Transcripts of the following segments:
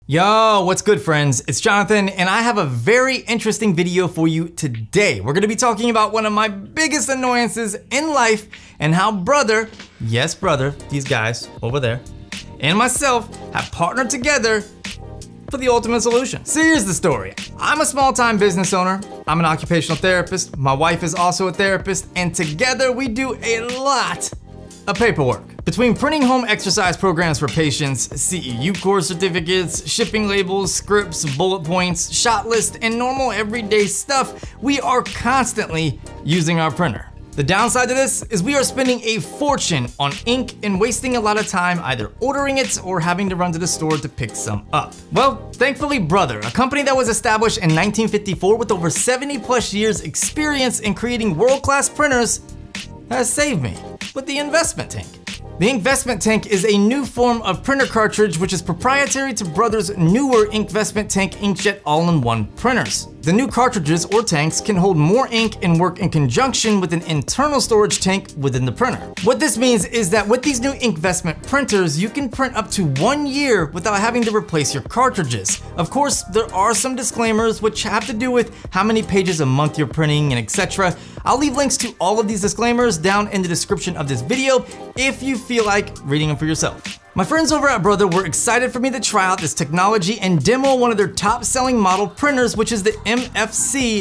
Yo, what's good friends? It's Jonathan and I have a very interesting video for you today. We're gonna be talking about one of my biggest annoyances in life and how brother, yes brother, these guys over there, and myself have partnered together for the ultimate solution. So here's the story. I'm a small-time business owner. I'm an occupational therapist. My wife is also a therapist, and together we do a lot of paperwork. Between printing home exercise programs for patients, CEU course certificates, shipping labels, scripts, bullet points, shot lists, and normal everyday stuff, we are constantly using our printer. The downside to this is we are spending a fortune on ink and wasting a lot of time either ordering it or having to run to the store to pick some up. Well, thankfully Brother, a company that was established in 1954 with over 70 plus years experience in creating world-class printers, has saved me with the Investment Tank. The Investment Tank is a new form of printer cartridge which is proprietary to Brother's newer Investment Tank inkjet all-in-one printers. The new cartridges or tanks can hold more ink and work in conjunction with an internal storage tank within the printer. What this means is that with these new Investment printers, you can print up to 1 year without having to replace your cartridges. Of course, there are some disclaimers which have to do with how many pages a month you're printing and etc. I'll leave links to all of these disclaimers down in the description of this video if you feel like reading them for yourself. My friends over at Brother were excited for me to try out this technology and demo one of their top selling model printers, which is the MFC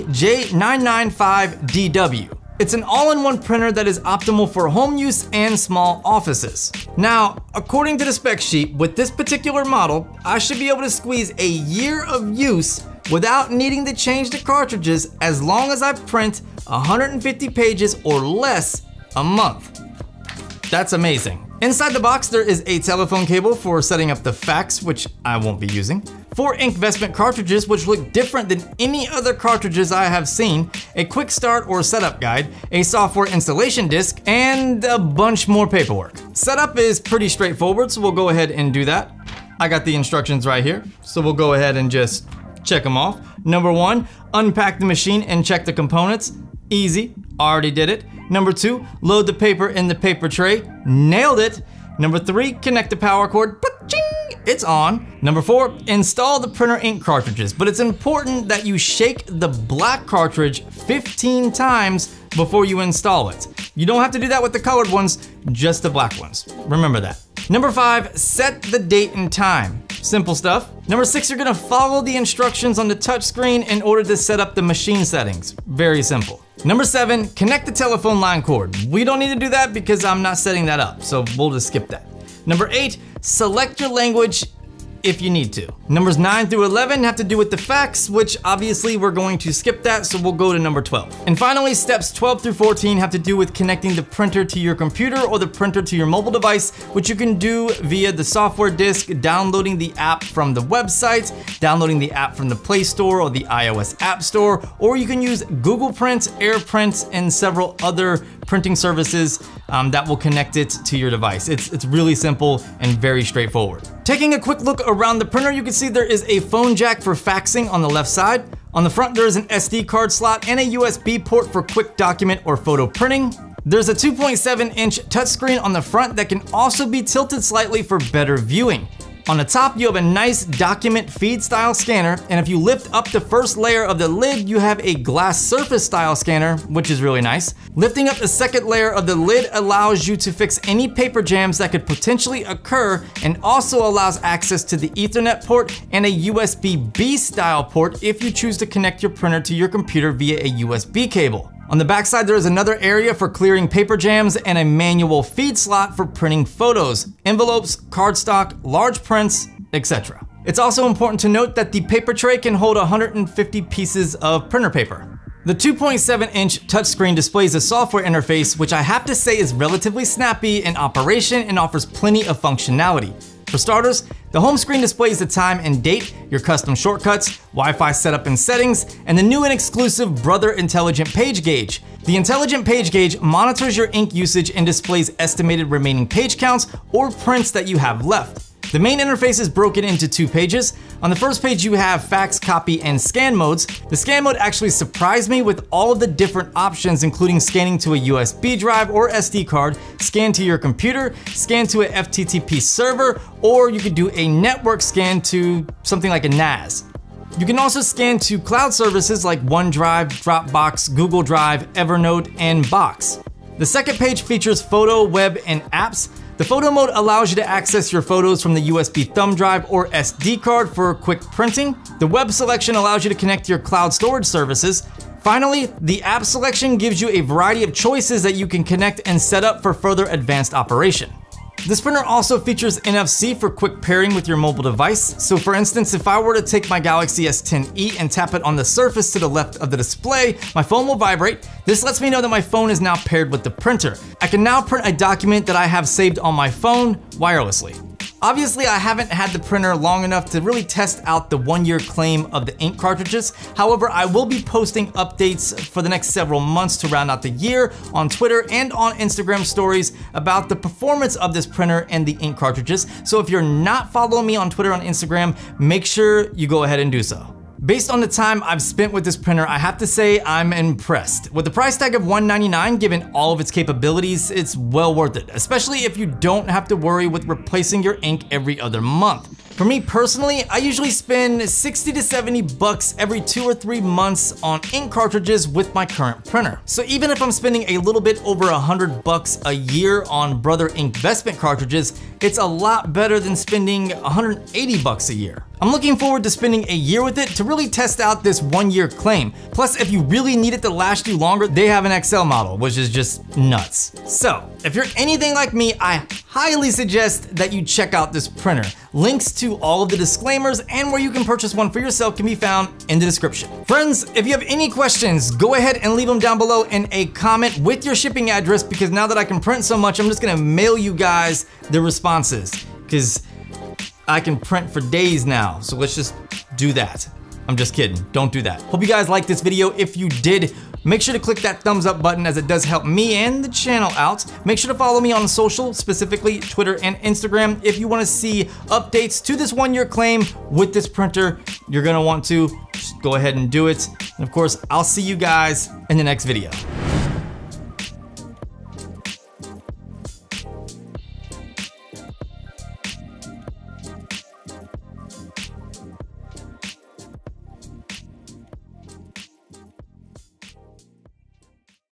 J995DW. It's an all-in-one printer that is optimal for home use and small offices. Now, according to the spec sheet, with this particular model, I should be able to squeeze a year of use without needing to change the cartridges as long as I print 150 pages or less a month. That's amazing. Inside the box, there is a telephone cable for setting up the fax, which I won't be using, 4 Investment cartridges, which look different than any other cartridges I have seen, a quick start or setup guide, a software installation disc, and a bunch more paperwork. Setup is pretty straightforward, so we'll go ahead and do that. I got the instructions right here, so we'll go ahead and just check them off. Number 1, unpack the machine and check the components. Easy, already did it. Number 2, load the paper in the paper tray. Nailed it. Number 3, connect the power cord. Pa-ching! It's on. Number 4, install the printer ink cartridges, but it's important that you shake the black cartridge 15 times before you install it. You don't have to do that with the colored ones, just the black ones. Remember that. Number 5, set the date and time. Simple stuff. Number 6, you're gonna follow the instructions on the touchscreen in order to set up the machine settings. Very simple. Number 7, connect the telephone line cord. We don't need to do that because I'm not setting that up, so we'll just skip that. Number 8, select your language if you need to. Numbers 9 through 11 have to do with the fax, which obviously we're going to skip that, so we'll go to number 12. And finally, steps 12 through 14 have to do with connecting the printer to your computer or the printer to your mobile device, which you can do via the software disk, downloading the app from the website, downloading the app from the Play Store or the iOS App Store, or you can use Google Print, AirPrint, and several other printing services that will connect it to your device. It's really simple and very straightforward. Taking a quick look around the printer, you can see there is a phone jack for faxing on the left side. On the front, there is an SD card slot and a USB port for quick document or photo printing. There's a 2.7-inch touchscreen on the front that can also be tilted slightly for better viewing. On the top, you have a nice document feed style scanner, and if you lift up the first layer of the lid, you have a glass surface style scanner, which is really nice. Lifting up the second layer of the lid allows you to fix any paper jams that could potentially occur, and also allows access to the Ethernet port and a USB-B style port if you choose to connect your printer to your computer via a USB cable. On the backside, there is another area for clearing paper jams and a manual feed slot for printing photos, envelopes, cardstock, large prints, etc. It's also important to note that the paper tray can hold 150 pieces of printer paper. The 2.7-inch touchscreen displays a software interface, which I have to say is relatively snappy in operation and offers plenty of functionality. For starters, the home screen displays the time and date, your custom shortcuts, Wi-Fi setup and settings, and the new and exclusive Brother Intelligent Page Gauge. The Intelligent Page Gauge monitors your ink usage and displays estimated remaining page counts or prints that you have left. The main interface is broken into 2 pages. On the first page, you have fax, copy, and scan modes. The scan mode actually surprised me with all of the different options, including scanning to a USB drive or SD card, scan to your computer, scan to a FTP server, or you could do a network scan to something like a NAS. You can also scan to cloud services like OneDrive, Dropbox, Google Drive, Evernote, and Box. The second page features photo, web, and apps. The photo mode allows you to access your photos from the USB thumb drive or SD card for quick printing. The web selection allows you to connect to your cloud storage services. Finally, the app selection gives you a variety of choices that you can connect and set up for further advanced operation. This printer also features NFC for quick pairing with your mobile device. So for instance, if I were to take my Galaxy S10e and tap it on the surface to the left of the display, my phone will vibrate. This lets me know that my phone is now paired with the printer. I can now print a document that I have saved on my phone wirelessly. Obviously, I haven't had the printer long enough to really test out the 1-year claim of the ink cartridges. However, I will be posting updates for the next several months to round out the year on Twitter and on Instagram stories about the performance of this printer and the ink cartridges. So if you're not following me on Twitter and Instagram, make sure you go ahead and do so. Based on the time I've spent with this printer, I have to say I'm impressed. With the price tag of $199, given all of its capabilities, it's well worth it, especially if you don't have to worry with replacing your ink every other month. For me personally, I usually spend 60 to 70 bucks every 2 or 3 months on ink cartridges with my current printer. So even if I'm spending a little bit over 100 bucks a year on Brother Inkvestment cartridges, it's a lot better than spending 180 bucks a year. I'm looking forward to spending a year with it to really test out this 1-year claim. Plus, if you really need it to last you longer, they have an XL model, which is just nuts. So, if you're anything like me, I highly suggest that you check out this printer. Links to all of the disclaimers and where you can purchase one for yourself can be found in the description. Friends, if you have any questions, go ahead and leave them down below in a comment with your shipping address, because now that I can print so much, I'm just gonna mail you guys the responses, because I can print for days now, so let's just do that. I'm just kidding, don't do that. Hope you guys liked this video. If you did, make sure to click that thumbs up button, as it does help me and the channel out. Make sure to follow me on social, specifically Twitter and Instagram. If you wanna see updates to this 1-year claim with this printer, you're gonna want to just go ahead and do it. And of course, I'll see you guys in the next video.